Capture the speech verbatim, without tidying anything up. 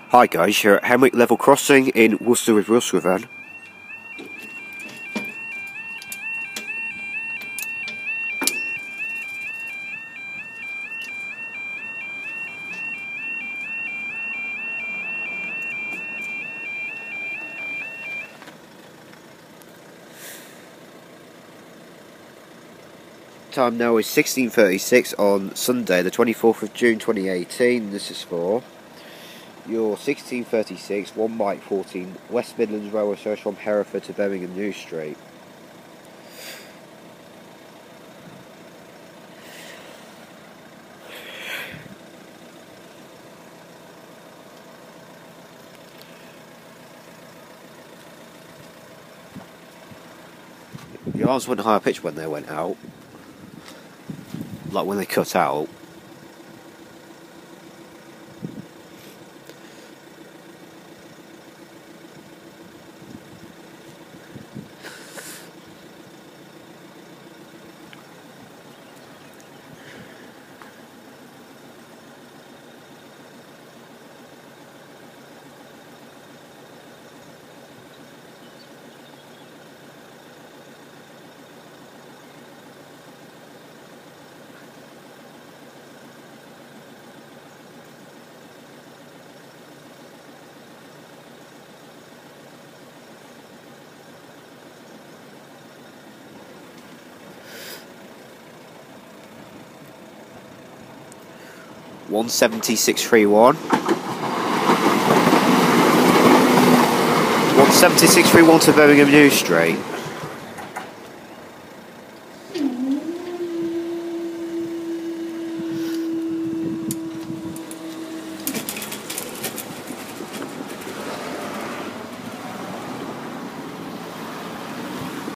Hi guys, here at Hemwick Level Crossing in Worcester with Russwithan. Time now is sixteen thirty-six on Sunday the twenty-fourth of June twenty eighteen. This is for your sixteen thirty-six one Mike fourteen West Midlands Railway Service from Hereford to Birmingham New Street. The arms went higher pitch when they went out, like when they cut out. one seventy-six thirty-one. one seventy-six thirty-one to Birmingham New Street.